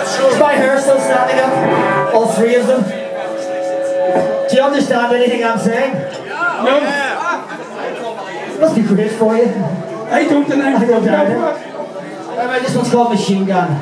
Is my hair still standing up? All three of them? Do you understand anything I'm saying? No. Must be great for you. I don't deny I go down here. This one's called Machine Gun.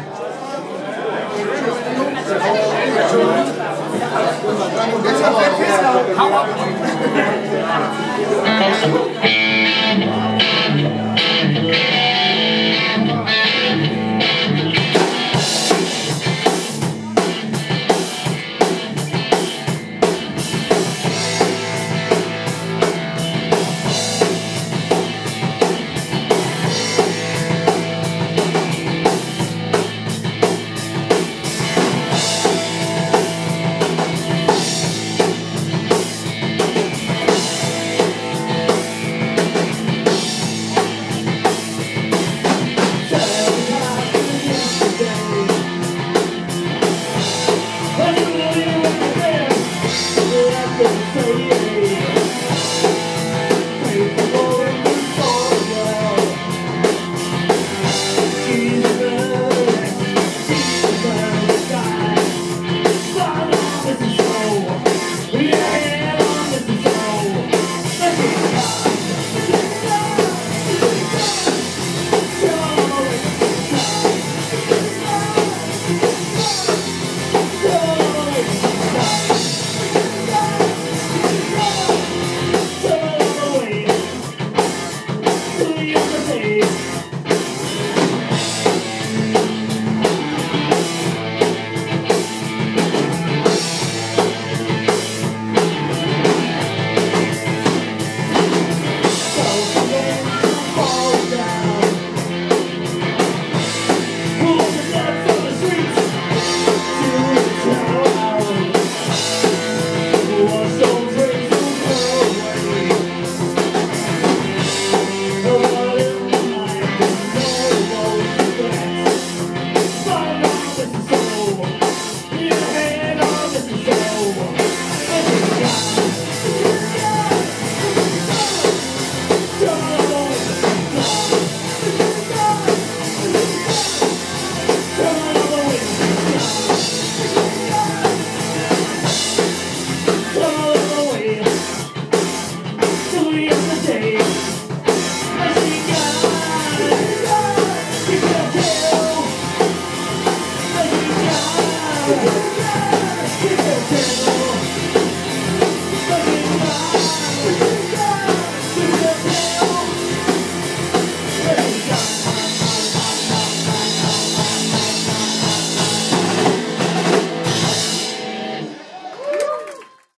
Yesterday